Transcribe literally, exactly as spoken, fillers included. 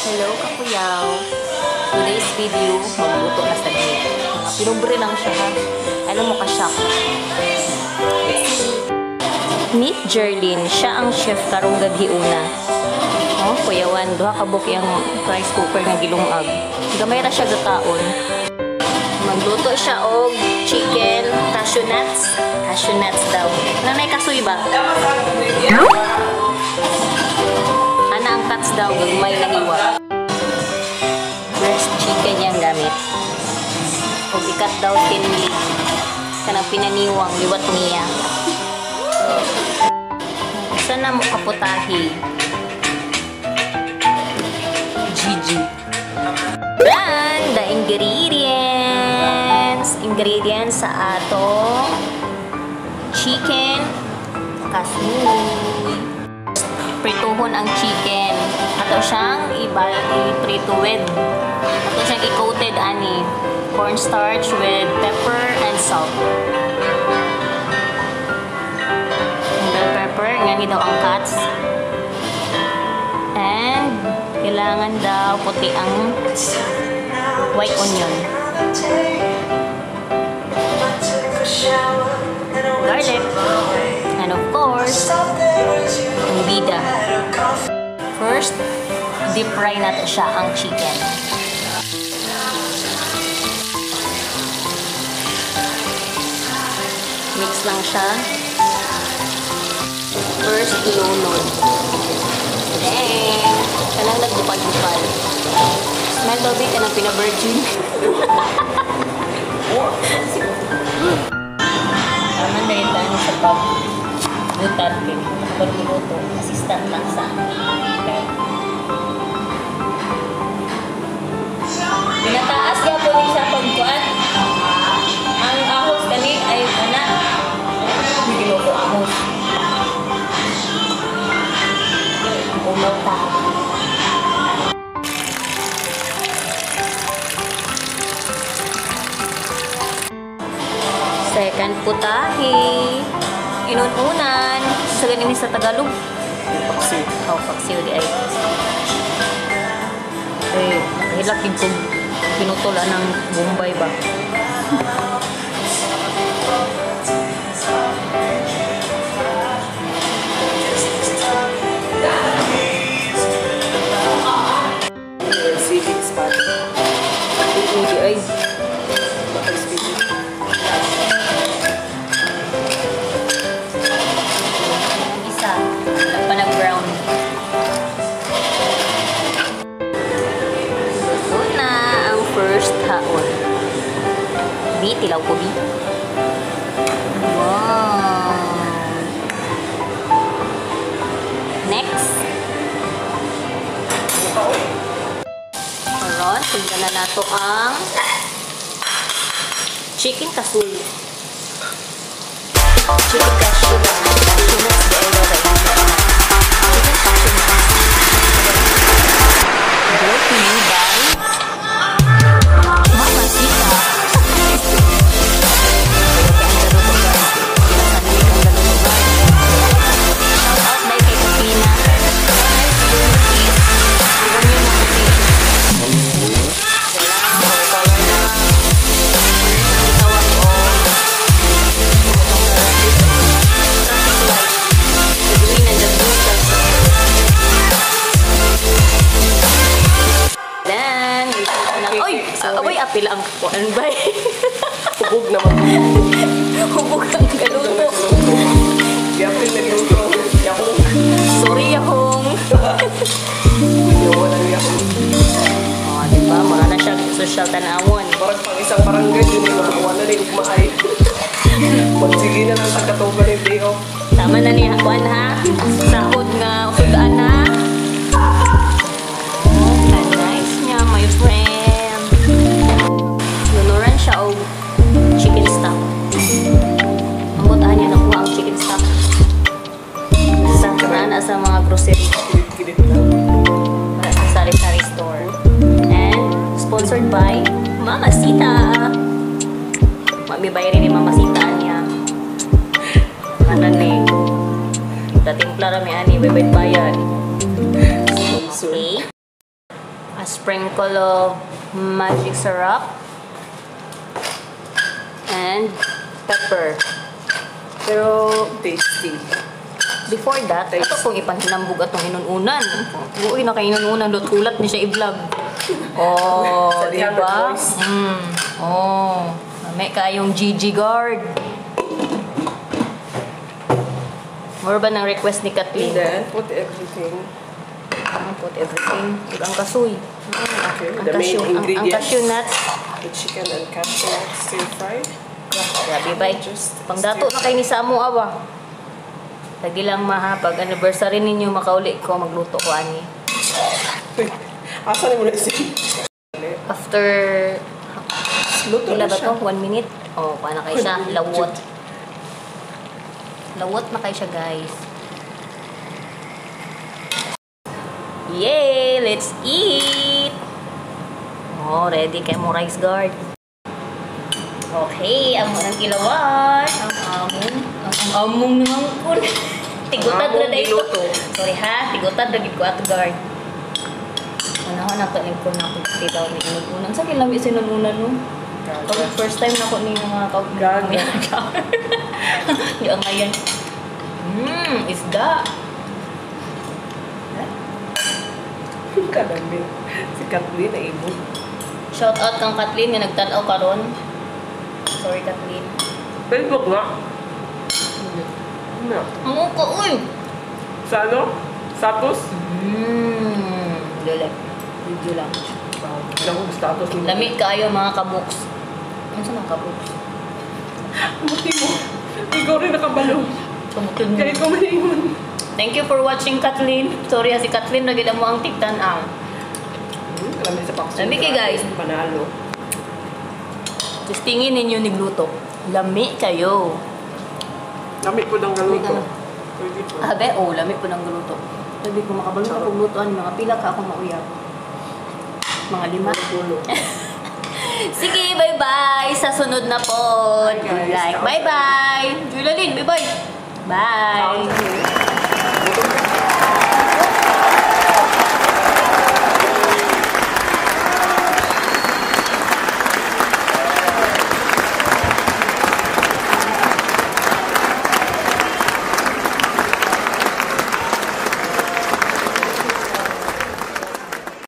Hello, kakuyaw. Today's video, magluto na sa niya. Mga pinubre lang siya ha. Alam mo ka-shock. Meet Jerlyn. Siya ang chef karong gabi una. Oh, kuyawan. Duha kabuk yung rice cooker na gilungag. Gamay ra siya gataon. Magluto siya og chicken, cashew nuts. Cashew nuts daw. Nanay kasoy ba? Ana ang cuts daw, gagmay na iwa. Breast chicken yung gamit. O bikat daw tinli. Kanang pinaniwang, liwat niya. Isa na mo kaputahi. Gigi. And the ingredients. Ingredients sa atong chicken kasui. Prituhon ang chicken. Ato siyang i-prito with. Ato siyang i-coated ani. Cornstarch with pepper and salt. Bell pepper. Ngani daw ang cuts. And kailangan daw puti ang white onion. Garlic. And of course, ang bida. First, deep fry natin siya ang chicken. Mix lang siya. First, ilunod. Then, kanang nagdupal-dupal. Smell daw di ka ng pina-virgin. Naman dahil tayo sa pub. Butat din. Pag-minuto. Assistant lang sa okay. Pinataas ka po din siya pagkuan. Ang ahos kani ay anak. Biginuto ahos. Umota. Second putahi. Inununan. Sa ganin sa Tagalog. Paksiw. Oh, paksiw di ay. Eh, hilak din kong pinutula ng Bombay ba? Civic spot. Hindi ay. Bakal civic. Isa. Nagpanag brown. Ito na ang first haon. Bi, tilaw ko bi. Wow. Next. Karon, tignan na nato ang chicken kasui. Chicken cashew na. Cashew nuts di ay wala. Chicken cashew nuts. Brought to you by Mama Sita. Shout out dahil kay Kapina. Aboy, apil ang kuan ba? Hubog naman. Hubog ang galuto. Yapil na galuto. Yakong. Sorry, Yahong. Yawan ang yakong. Oh, diba? Mga na siya social tanawon. Parang pang isang barangay, yun yung makawan na rin kumahay. Magsige na lang sa katuban yung day off. Tama na niya, kuan ha? Sahod nga, usudaan ha? Oh, nice niya, my friend. Nunuran siya o chicken stock. Ang butahan niya nakuha ang chicken stock. Sa kanana sa mga grocery. Kilit na. Para sa sari-sari store. And sponsored by Mama Sita. Magbibayari ni Mama Sita niya. Ano ni? Datimpla rami ani, bebet bayan. Okay. A sprinkle of magic syrup. And pepper. Pero Tasty. before that, ito pong ipanhinambog atong inununan. Uy, na kay inununan, ulat ni siya i-vlog. Oh, Sa diha, diba? boys. Mm. Oh, may kayong Gigi guard. More ba ng request ni And Kathleen? then, put everything. Ano put everything? Ug ang kasoy. Okay, Ang the main cashew, ang, ang ingredients. cashew nuts. The chicken and cashew nuts stir fry. Grabe ba? Just Pangdato na kayo ni Samu awa. Lagi lang maha, pag anniversary ninyo makauli ko, magluto ko ani. Asa ni mo na si? After, Luto ila na ba siya. to? One minute? Oh, paano kayo siya? Lawot. Lawot na kayo siya, guys. Yay! Let's eat! Oh, ready kayo mo rice guard. Okay, amo ng kilawan. Ang among. Ang among naman kun. Tigutad Among na dito. niluto. Sorry ha, tigutad na gid ko ato guard. Ano na to ko na ko titaw ni inunan. Sa kilami sinununan no. Kau first time na ko ni mga kau Gaga. Di ang ngayon. Mmm, isda. Kadami. Si Kathleen na imo. Shout out kang Kathleen nga nagtanaw karon. Sorry Kathleen. Facebook nga. Ano? Amo ko uy. Sa ano? Status? Mmm, dili. Video lang. Ilang kong status mo. Lami kayo mga kabuks. Ano sa mga kabuks? Buti mo. Ikaw rin nakabalo. Kabukin mo. Kaya ikaw maniwan. Thank you for watching Kathleen. Sorry ha si Kathleen na gila mo ang tigtan-ang. Hmm, Kalami sa pakso. Lami kay guys. Panalo. Just tingin ninyo nigluto. Lami kayo. Lami ko ng galuto. Ano? Pwede po. Abe, oh, lami po ng gluto. Sabi ko makabalo ka pag lutoan, mga pila ka ako mauyab. Mga lima. Tulo. Sige, bye-bye. Sa sunod na po. Bye, guys. Like, bye-bye. Julalyn, bye-bye. Bye. Bye.